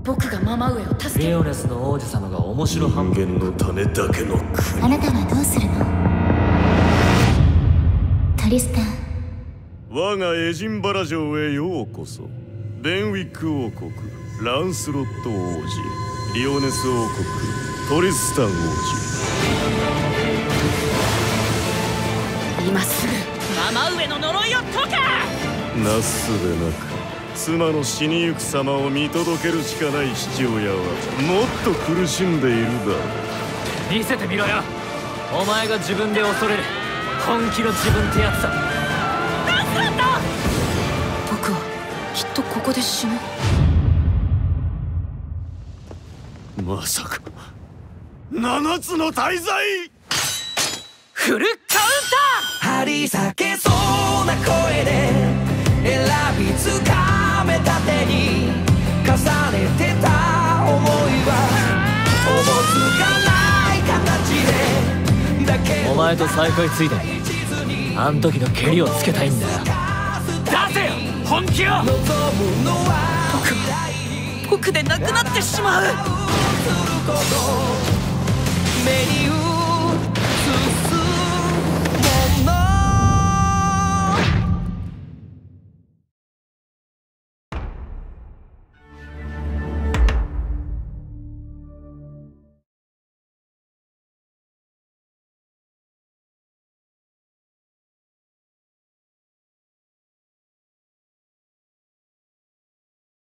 僕がママ上を助けリオネスの王子様が面白半分。 人間の種だけの国。 あなたはどうするの？トリスタン。 我がエジンバラ城へようこそ。ベンウィック王国ランスロット王子、リオネス王国トリスタン王子。 今すぐママ上の呪いを解け。 なすすべなく妻の死にゆく様を見届けるしかない父親はもっと苦しんでいるだろう。 見せてみろよ。お前が自分で恐れる本気の自分ってやつだ。 ランスロット。僕はきっとここで死ぬ。 まさか七つの大罪。 フルカウンター。 張り裂けそうな声で選びつかめた手に重ねてた想いはおぼつかない形でだけお前と再会ついでにあん時のケリをつけたいんだよ。出せよ本気を。 僕でなくなってしまう。 目に